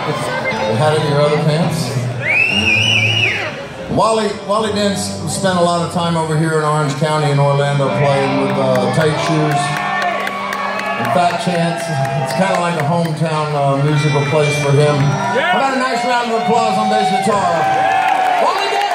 You had it in your other pants? Wally Dentz spent a lot of time over here in Orange County in Orlando playing with Tight Shoes and Fat Chance. It's kind of like a hometown musical place for him. How about a nice round of applause on bass guitar? Wally Dentz!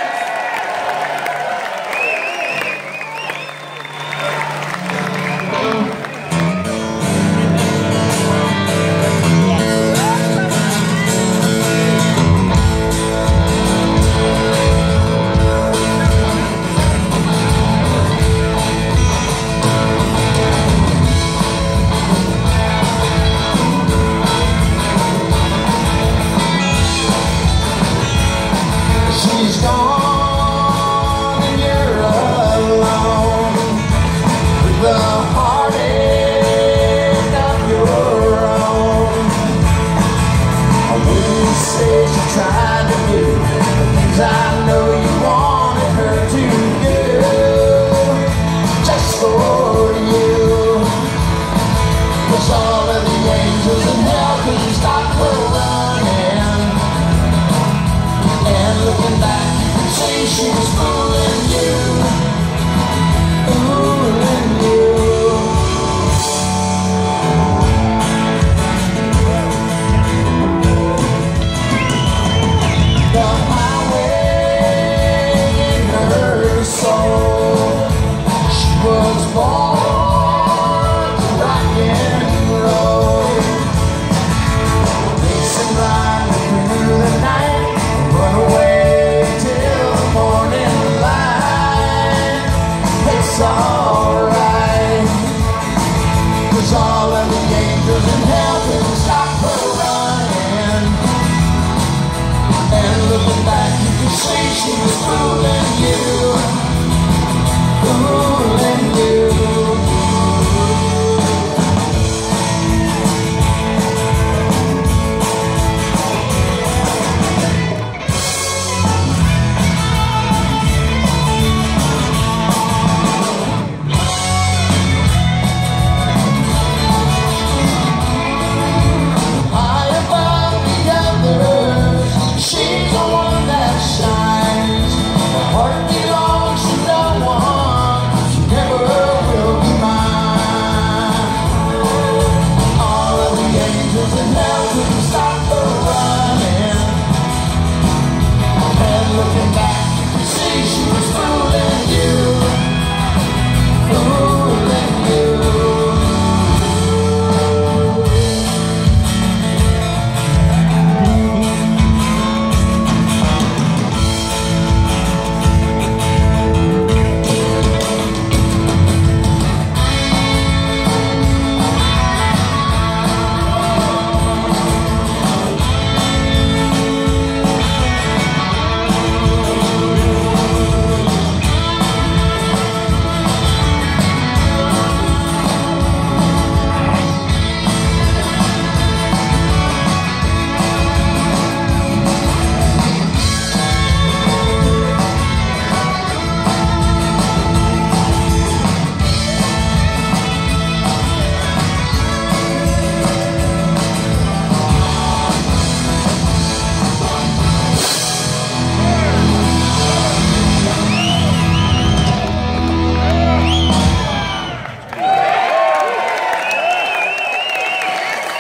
She's gone and you're alone with the heartache of your own. I wouldn't say she tried to do the things I know you wanted her to do, just for you. 'Cause all of the angels in hell couldn't stop her running. And looking back, you could say she was fooling you, fooling you. The highway in her soul, she was born to rock and roll, racing right through the night. Run away till the morning light. It's alright, 'cause all of the angels in hell couldn't stop her running. And looking back, you can see she was fooling